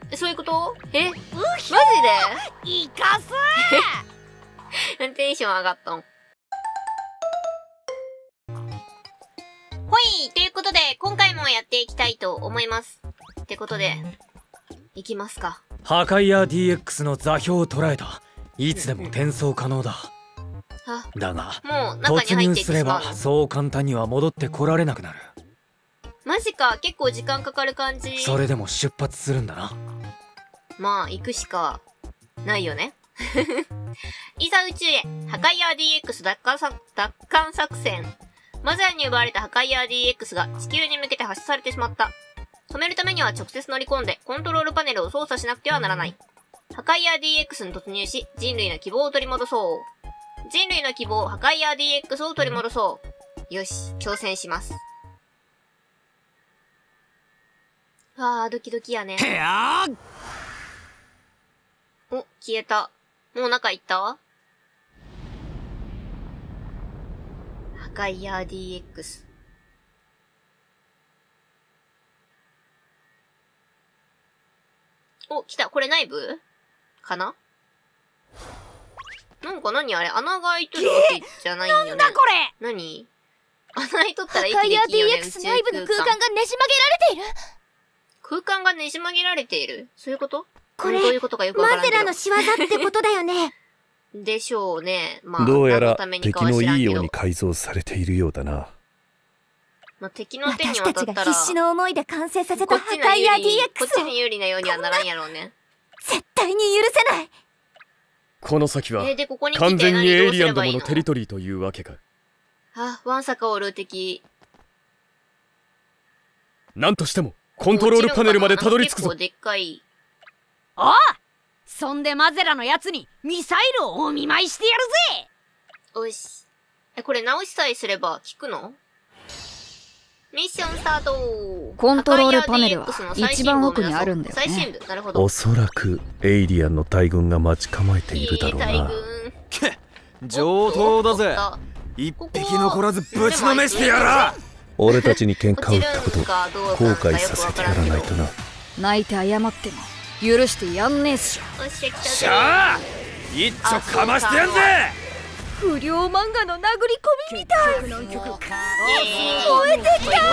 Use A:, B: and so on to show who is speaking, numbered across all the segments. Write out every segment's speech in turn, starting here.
A: そういうこと？マジで？
B: イカす
A: テンション上がったん。ほい、ということで、今回もやっていきたいと思います。ってことで、いきますか。
C: 破壊や DX の座標を捉えた。いつでも転送可能だ。だが、
A: もう中に入っていってしまうの？
C: 突入すればそう簡単には戻ってこられなくなる。
A: マジか、結構時間かかる感じ。
C: それでも出発するんだな。
A: まあ、行くしかないよね。いざ宇宙へ、破壊や DX 奪還作戦。マザーに奪われた破壊や DX が地球に向けて発射されてしまった。止めるためには直接乗り込んでコントロールパネルを操作しなくてはならない。破壊や DX に突入し、人類の希望を取り戻そう。人類の希望、破壊や DX を取り戻そう。よし、挑戦します。ドキドキやね。お、消えた。もう中行った？破壊や DX。お、来た。これ内部かな？なんか何あれ？穴が開いとるわけじゃないんよね。
B: なんだこれ？
A: 何？穴開いとったら息
B: 破壊や
A: できんよね。
B: DX 内部の空間がねじ曲げられている。
A: 空間がねじ曲げられている？そういうこと？
B: これ
A: どういうことかよくわからんけど。
B: マゼラの仕業ってことだよね。
A: でしょうね。まあ、
D: どうやら
A: 何のために
D: 敵
A: かは知らんけど
D: のいいように改造されているようだな。
A: まあ、敵の手に
B: 私
A: 渡ったら
B: たちが必死の思いで完成させ
A: こ
B: た破壊や
A: っちの有利に、こっち
B: DX を
A: に有利なようにはならんやろうね。
B: 絶対に許せない。
E: この先は
A: で、ここに来て
E: 完全に
A: 何どう
E: エイリアンど
A: すればいいの？
E: ものテリトリーというわけか。
A: わんさかおる敵。
E: なんとしてもコントロールパネルまでたどり着くぞ。
A: 結構でっかい。
B: おう、そんでマゼラのやつにミサイルをお見舞いしてやるぜ。
A: おし。これ直しさえすれば効くの？ミッションスタート。
F: コントロールパネルは一番奥にあるんだよね。
A: 最深部、なるほど。
D: おそらくエイリアンの大軍が待ち構えているだろうな。
E: 上等だぜ。一匹残らずぶちのめしてやら。
D: 俺たちに喧嘩を売ったこと
A: 落ちるんかどうか
D: 後悔させてやらないとな。
F: 泣いて謝っても許してやんねえっしょ。
A: よっしゃ来たぜ。
E: しゃあ一丁かましてやんぜ。
B: 不良漫画の殴り込みみたい。
A: 燃
B: えてきた。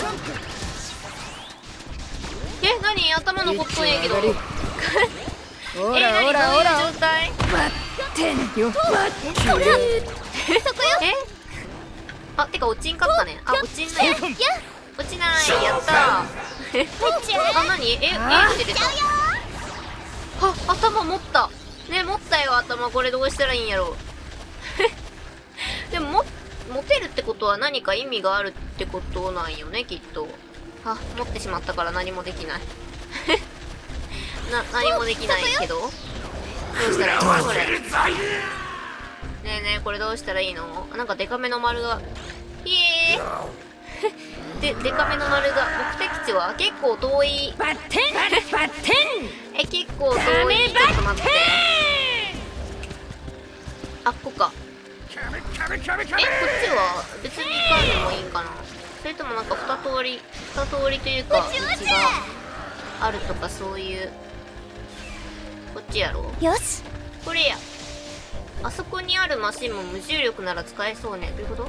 A: 何？頭残っとんやけど。
F: ほらほらほら
A: どういう状態？
F: てんよ。
A: そこよ。てか落ちんかったね。落ちんない。落ちない。やったー。何？出た。頭持った。ね、持ったよ、頭。これどうしたらいいんやろ。でも、持てるってことは何か意味があるってことなんよね、きっと。持ってしまったから何もできない。何もできないけど。どうしたらいいのこれ。ねえねえ、これどうしたらいいの？なんかデカめの丸が。イエーイデカめの丸が、目的地は結構遠い。
B: バッテンバッテン。
A: 結構遠い。ちょっと待って。ここか。こっちは別に行かんでもいいんかな？それともなんか二通りというか、道があるとかそういう。こっちやろ？
B: よし。
A: これや。あそこにあるマシンも無重力なら使えそうね。どういうこと？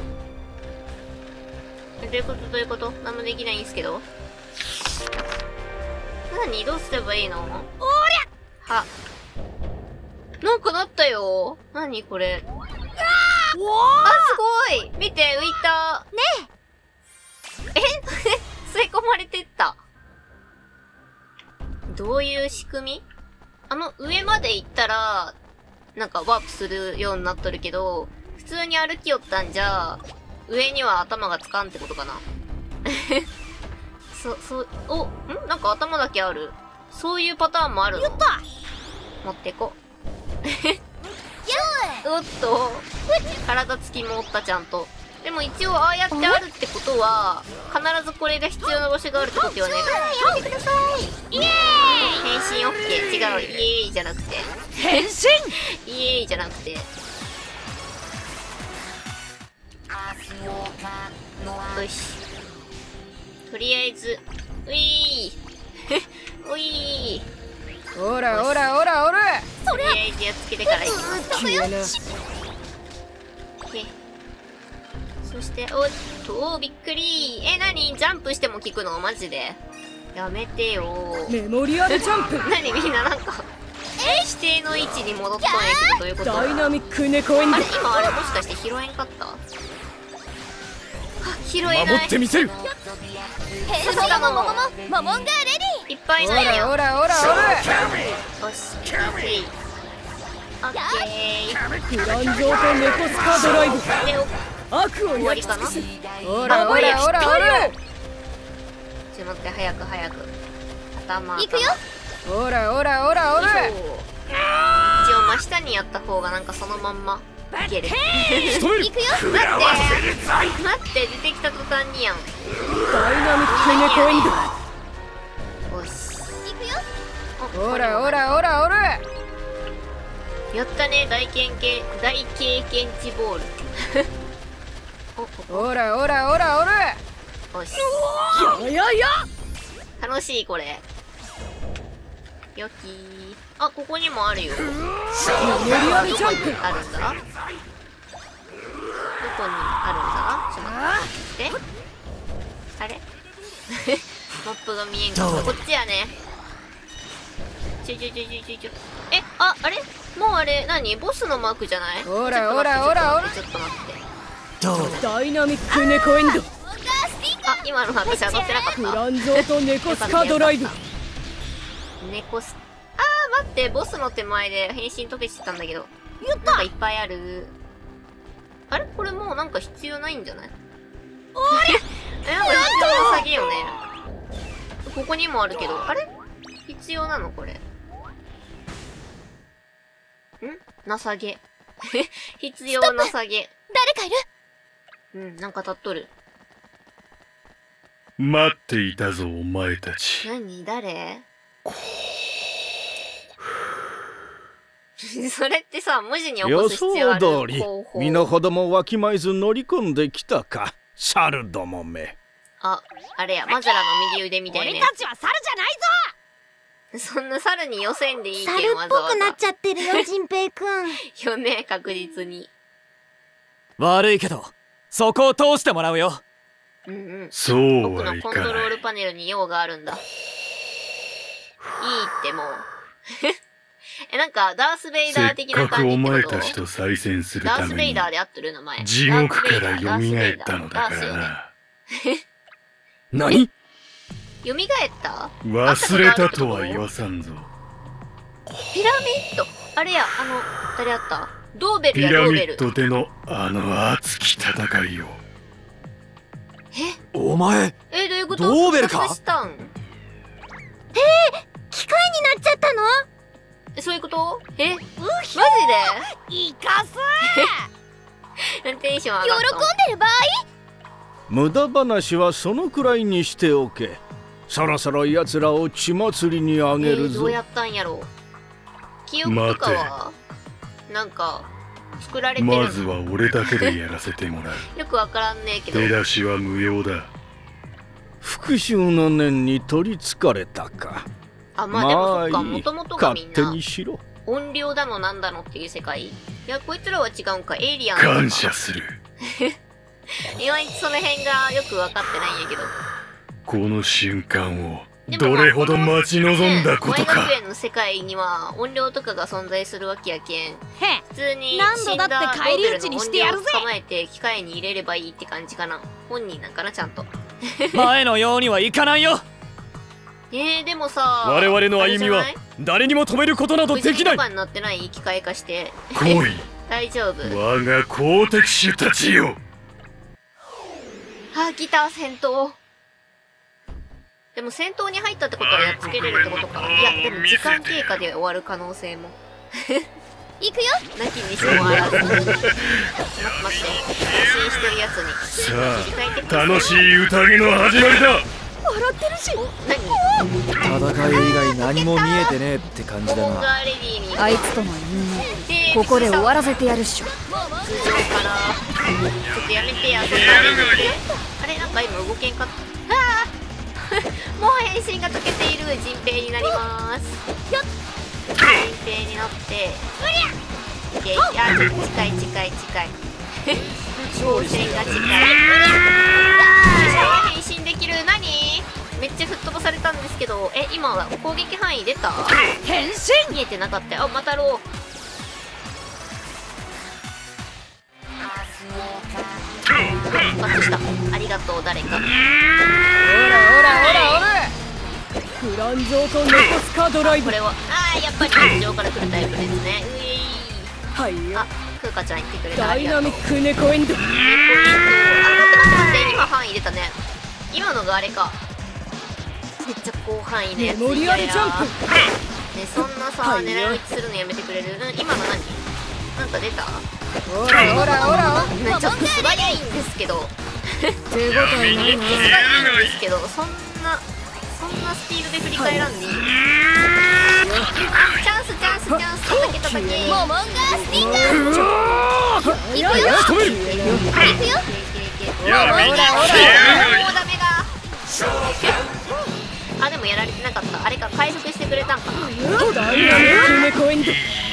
A: どういうこと何もできないんですけど。どうすればいいの？おりゃ！なんかなったよ。何これ。すごい！見て、浮いた。ねえ吸い込まれてった。どういう仕組み？上まで行ったら、なんかワープするようになっとるけど、普通に歩きよったんじゃ、上には頭がつかんってことかな。なんか頭だけある。そういうパターンもあるの？やった！持ってこ。おっと。体つきもおった、ちゃんと。でも一応ああやってあるってことは、必ずこれが必要な場所があるってことよね。やってください。イエーイ！変身オッケー。違う。イエーイじゃなくて。
B: 変身！
A: イエーイじゃなくて。よし。とりあえず、ういー。ういー。
F: おらおらおらおら。
A: とりあえずやっつけてから行きます。
F: 消えな。
A: そしておっとびっくり。何ジャンプしても効くのマジでやめてよ。
F: メモリアルジャンプ。
A: 何みんななんか指定の位置に戻っとんやけど、どういうこと？
F: ダイナミック猫エンド。
A: あれ今あれもしかして拾えんかった？拾えない。
E: 守ってみせる。
A: そしたの
B: モモンがレディ
A: いっぱい
F: お
A: ないよ。
F: らおらおらおら。
A: よし、オッケー。
F: グランゾーとネコスカドライブ。
A: で、
F: 悪を
A: 終わりかな？
F: おらおらおらおら。
A: ちょっと待って、早く早く。頭。
B: 行くよ。
F: おらおらおらおら。
A: 一応真下にやった方がなんかそのまんまいける。
E: 仕留める。
B: 行くよ。
A: 待って出てきた途端にやん。
F: ダイナミック猫エン
A: よし。
B: 行くよ。
F: ド。おらおらおらおら。
A: やったね、大経験値ボール。
F: おらおらおらおら。
A: よし。
F: ややや。
A: 楽しいこれ。よきー。あ、ここにもあるよ。どこにあるんだ？どこにあるんだ？ちょっと待って。あれ？マップが見えんか。こっちやね。あれ？もうあれ何？ボスのマークじゃない？
F: おらおらおらおら。
A: ちょっと待って。
F: ダイナミック猫エンド。
A: あ、今の私当たってなかった。
F: グランゾーとネコスカドライブ。
A: 猫ス。待って、ボスの手前で変身解けてたんだけど。なんかいっぱいある。あれこれもうなんか必要ないんじゃない？なんか必要なさげよね。ここにもあるけど。あれ必要なのこれ。んなさげ。必要なさげ。
B: 誰かいる？
A: うん、なんか立っとる。
D: 待っていたぞお前たち。
A: 何誰？それってさ、文字に起こ
G: 予
A: す必要ある。
G: 想通り身の程もわきまえず乗り込んできたか、猿どもめ。
A: あれや、マザラの右腕みたいな
B: 俺
A: や
B: たちは猿じゃないぞ。
A: つ。そんな猿に寄せんでいいけん、
B: 猿っぽ
A: わざわざ。
B: くなっちゃってるよ、仁平くん。
A: よね、確実に。
C: 悪いけどそこを通してもらうよ。
A: うんうん。
D: そう
A: 僕
D: はいか
A: のコントロー
D: ない。
A: ルパネルに用があるんだ。いいってもう。なんか、ダース・ベイダー
D: せっ
A: 的な感じ
D: かくお
A: ってこと？
D: 前たちと再戦する
A: ダース・
D: ために
A: ベイダーで合ってる名前。
D: 地獄から蘇ったのだから
A: ダースよね。
D: な。
C: 何？
A: 蘇った
D: 忘れたとは言わさんぞ。
A: ピラミッド。あれや、誰やったドーベル
D: ピラミ
A: やドーベル。
D: ッドでのあの熱き戦いを。
C: お前
A: どういうこと？
C: ドーベルか
A: 復活したん？
B: 機械になっちゃったの？
A: そういうこと？マジで？
B: イカス
A: テンション上
B: 喜ん
A: がった。
B: でる場合？
G: 無駄話はそのくらいにしておけ。そろそろ奴らを血祭りにあげるぞ。
A: どうやったんやろう。記憶とかはなんか作られてるの？
D: まずは俺だけでやらせてもらう。
A: よくわからんねえけど。
D: 出だしは無用だ。
G: 復讐の念に取りつかれたか。
A: まあでもそっか、
G: いい
A: もともとがみん
G: 勝手
A: な
G: にしろ。
A: 音量だのなんだのっていう世界。いや、こいつらは違うんか、エイリアンとか。
D: 感謝する。
A: いまいちその辺がよく分かってないんやけど。
D: この瞬間を
A: でもまあ
D: どれほど待ち望んだこと
A: 萌
D: か。
A: 学園の世界には音量とかが存在するわけやけん、
B: へ
A: 普通に
B: 何度だって返り討ちにしてやるぜ
A: 死んだドーベルの音量を捕まえて機械に入れればいいって感じかな。本人なんかな、ちゃんと。
C: 前のようにはいかないよ。
A: でもさ、
C: 我々の歩みは誰にも止めることなどできない。
A: 無人とかになってない？機械化して。
D: 来い、
A: 大丈夫？
D: 我が好敵手たちよ。
A: 来た、戦闘。でも戦闘に入ったってことはやっつけれるってことか。いや、でも時間経過で終わる可能性も。
B: 行くよ。
A: なきにしもあらず。待って、変身してるやつに。
D: さあ、楽しい宴の始まりだ。
B: 笑ってるし。
A: 何？
E: 戦い以外何も見えてねえって感じだな。
A: モモンガーレディに。
F: あいつとの因縁ここで終わらせてやるっしょ。
A: 通常から。ちょっとやめてや、そんなあれなんか今動けんかった。もう変身が解けている。 陣平になります。陣平になっていけいけ。あ、近い近い近い。挑戦が近い。変身できる。何？めっちゃ吹っ飛ばされたんですけど、今は攻撃範囲出た？
B: 変身
A: 見えてなかったよ。あ、またろう。復活した。ありがとう誰か。
F: ほらフラン上とネコスカドライブ。
A: これはやっぱり天井から来るタイプですね。うい
F: はいよ。
A: あ、クーカちゃん言ってくれた。
F: ダイナミックネコエンド。
A: 待って今範囲出たね。今のがあれか。めっちゃ広範囲のやつ。
F: メモリアルジャンプ。
A: ね、そんなさ、狙い撃ちするのやめてくれる？今の何？なんか出た？
F: ほら
A: ね、ちょっと素早いんですけど
F: 手応えないな。
A: 素早いんですけど、そんなスピードで振り返らんでいい？チャンス叩け叩け。
B: モモンガースティンガー。
A: いくよ。もうダメが。あ、でもやられてなかった。あれか、回復してくれたんかな。
F: ダイナミックネコエンド。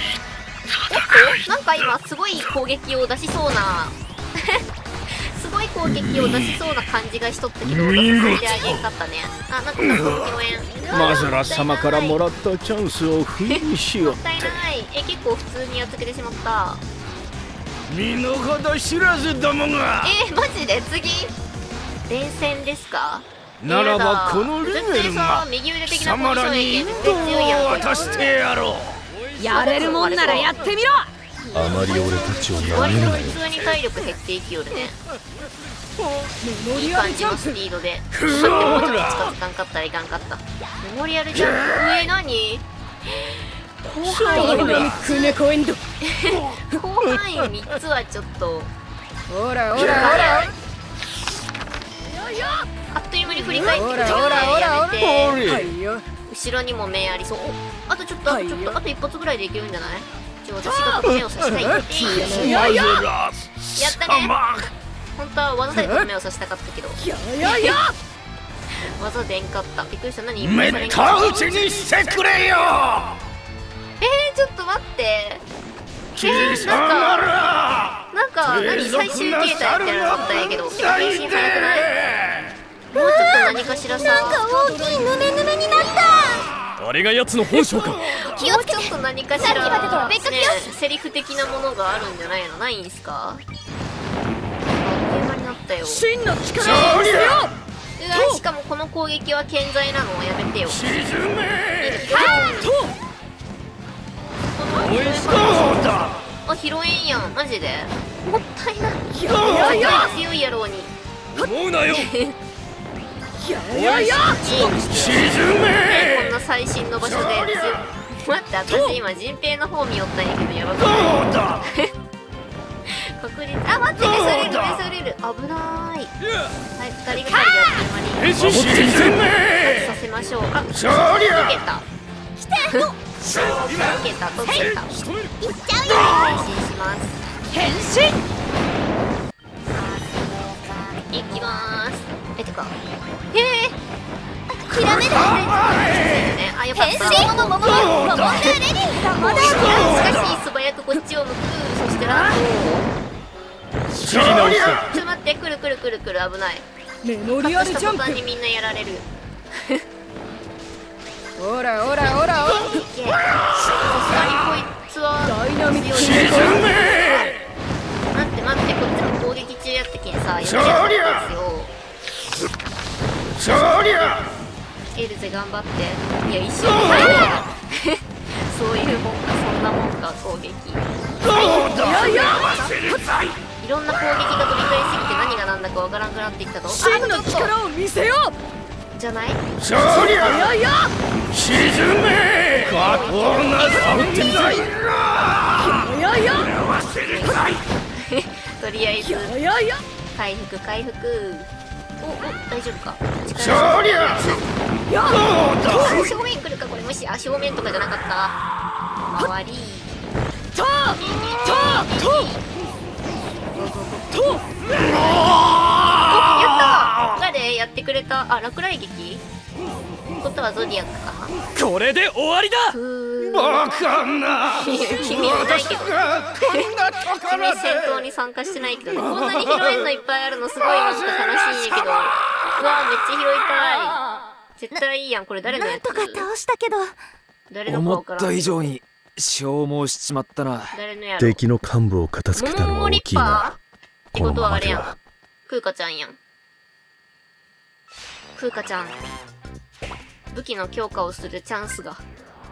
A: なんか今すごい攻撃を出しそうなすごい攻撃を出しそうな感じがしとったけど、出させてあげんかったね。あ、なんか共演。
G: マザラ様からもらったチャンスを不意にしよう。
A: もったいない。結構普通にやっつけてしまった。
G: 身の程知らずどもが。
A: マジで次連戦ですか？
G: ならばこのリベルが
A: 右腕的
G: 貴
A: なポジション
G: 様らに
A: やけん
G: 引
A: 絶対強いやん。
G: 導を渡してやろう。
B: やれるもんならやってみろ。
D: あまり俺たちを舐
A: 割と
D: めるなよ。
A: 普通に体力減っていきよるね。
F: メモ
A: いい
F: リアルジャン
A: 感じのス
F: プ。
A: ピードで。待って、もうちょっと近づかんかったらいかんかった。メモリアルジャンプ。何？広範囲
F: ダイナミックネコエンド。
A: 広範囲3つはちょっと
F: ほら
A: あっという間に振り返ってくるよね。
F: ほら
A: やめて。
F: はいよ。
A: 後ろにも目ありそう。あとちょっとあと一発ぐらいでいけるんじゃない？私が目を刺したい。やったね。本当は技で目を刺したかったけど技でんかった。びっくりした。何？
G: めった打ちにしてくれよ。
A: ちょっと待って。
G: 貴様ら
A: 何最終形態みたいなのだったんやけど、変身早くない？もうちょっと何かしらさ。
B: 大きいヌメヌメになった。
C: あれが奴の本性か。
A: もうちょっと何かしら、ね、セリフ的なものがあるんじゃないの？ないんすか？あっという間になったよ。
F: 真の力を見せよ
A: しかもこの攻撃は健在なの？やめてよ。
G: 沈め。
A: あ、拾えんやん。マジでもったいない。強いやろうに。
C: 思うなよ。
G: 沈め。
A: こんな最新の場所で待って、私今陣平の方見よったんやけど、やばくない？確実。あ、待って、メスれる。危なーい。はい、2人がかりであっという間に
G: 沈め。
A: させましょう。あ、
G: そりゃ
A: 溶けた。溶けた。
B: いっちゃうよ。
A: 変身します。
B: 変身。
A: いきまーす。てか
B: ひらめだ。
A: あ、よかった。
B: 変身。モモンガーレディ。
A: しかし素早くこっちを向く。そしてなんと
G: そりゃ
A: ちょっと待って、くる危ない。
F: メモリアルジャンプ。
A: 途端にみんなやられる。
F: ほら
A: いけ。さすがにこいつは
F: ダイナミック
A: 強い。
F: ネコエンド。
A: 待って、こっちも攻撃中やったけんさ、やっちゃったんですよ。
G: そりゃ
A: エルゼ頑張って。いや、一緒にそういうもんか、そんなもんか、攻撃。いろんな攻撃が繰り返しすぎて何が何だかわからんくなってきたぞ。
F: 真の力を見せよ
A: じゃない？
G: そりゃ沈め。かとな存在
A: とりあえず回復。お、大丈夫か？
G: そりゃ
A: 正面来るかこれ。もし正面とかじゃなかった。周りやった。誰やってくれた？あ、落雷撃。 ことはゾディアックかな。
C: これで終わりだ。
G: バカな
A: 君はないけど、君戦闘に参加してないけどね。こんなに拾えるのいっぱいあるのすごい今ちょっと悲しいんやけど。うわめっちゃ拾いたい。絶対いいやん。これ誰のやつ？
H: なんとか倒したけど、
A: 誰の
E: 思っ
A: かわからん。
E: た以上に消耗しちまったな。
A: 誰のやろ。
D: 敵の幹部を片付けたのは大きいな。
A: ってことはあれやん
D: このままでは。
A: クーカちゃんやん。クーカちゃん。武器の強化をするチャンスが。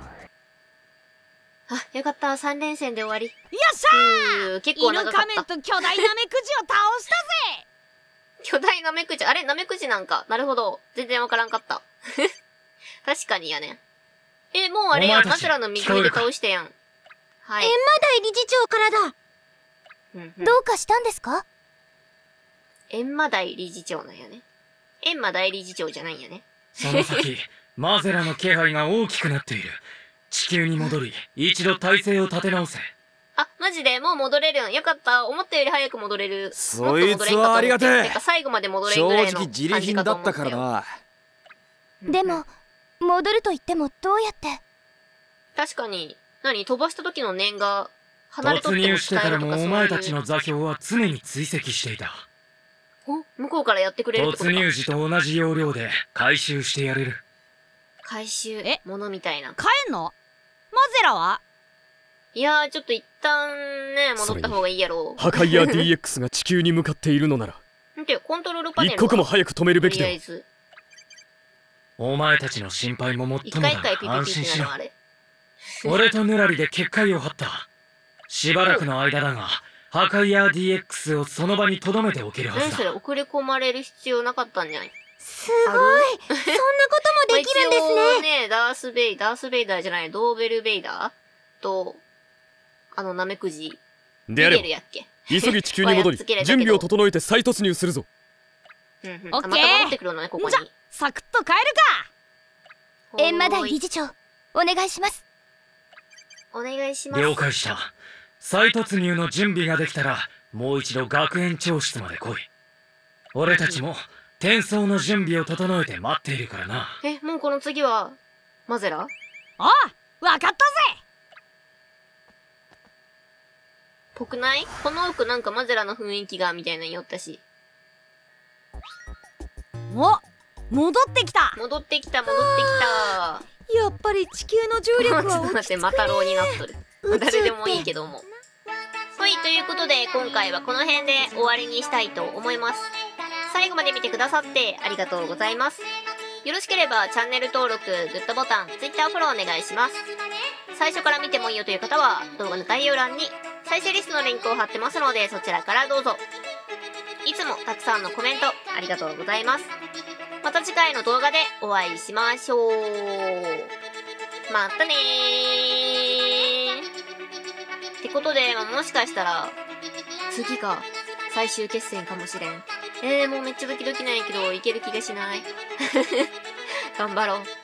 A: あ、よかった。3連戦で終わり。
B: よっしゃー。
A: 結構
B: 犬
A: 長かった。
B: 仮面と巨大ナメクジを倒したぜ。
A: 巨大ナメクジ。あれナメクジなんか。なるほど。全然わからんかった。確かにやね。もうあれやん。
C: お前たち
A: マズラの右腕倒してやん。はい。
H: 閻魔大理事長からだ。
A: うんうん
H: どうかしたんですか？
A: 閻魔大理事長なんやね。閻魔大理事長じゃないんやね。
C: その先、マゼラの気配が大きくなっている。地球に戻り、一度体勢を立て直せ。
A: あ、マジでもう戻れるん。よかった。思ったより早く戻れる。
E: そいつはありがてえ。
A: てか最後まで戻れん
E: 正
A: ぐらいの
E: 直自利品だったからな。
H: でも、戻ると言ってもどうやって？
A: 確かに、何飛ばした時の念が離れと
C: 突
A: っても
C: 入してから
A: 使えるとか
C: もお前たちの座標は常に追跡していた。
A: お向こうからやってくれるってことか。
C: 突入時と同じ要領で回収してやれる。
A: 回収
B: え
A: 物みたいな。
B: 帰んの？マゼラは？
A: いやーちょっと一旦ね戻った方がいいやろ
C: 破壊や DX が地球に向かっているのなら、
A: う。んてコントロールパネル
C: 一刻も早く止める
A: と
C: べきだ。
A: りあえず
C: お前たちの心配ももっ
A: 一
C: ともだ。
A: 回一回ピピ
C: 安心しろ
A: ピってなるのあ。れ。
C: 俺とヌラリで結界を張った。しばらくの間だが、破壊や DX をその場に留めておけるはずだ。
A: 何それ送り込まれる必要なかったんじゃない？
H: すごい。そんなこともできるんです
A: まあ一応
H: ね。
A: ね、ダースベイダーじゃない、ドーベルベイダーと、ナメクジ。
C: であれば
A: ミゲルやっけ？
C: 急ぎ地球に戻り、準備を整えて再突入するぞ。
A: うんうん。
B: オッケー
A: また戻ってくるのね、ここに
B: じゃ。サクッと帰るか。
H: 閻魔大
A: ほーい
H: 理事長、お願いします。
A: お願いします。
C: 了解した。再突入の準備ができたら、もう一度学園長室まで来い。俺たちも転送の準備を整えて待っているからな。
A: もうこの次は、マゼラ？
B: ああ、わかったぜ。
A: ぽくない？この奥なんかマゼラの雰囲気が、みたいなの言ったし。
B: お、戻ってきた。
A: 戻ってきた。
F: やっぱり地球の重力は
A: ちょっと待って、マタロウになっとる。誰でもいいけども。はい、ということで、今回はこの辺で終わりにしたいと思います。最後まで見てくださってありがとうございます。よろしければチャンネル登録、グッドボタン、Twitter フォローお願いします。最初から見てもいいよという方は、動画の概要欄に再生リストのリンクを貼ってますので、そちらからどうぞ。いつもたくさんのコメントありがとうございます。また次回の動画でお会いしましょう。またねー。ってことで、もしかしたら、次が最終決戦かもしれん。もうめっちゃドキドキなんやけど、いける気がしない。頑張ろう。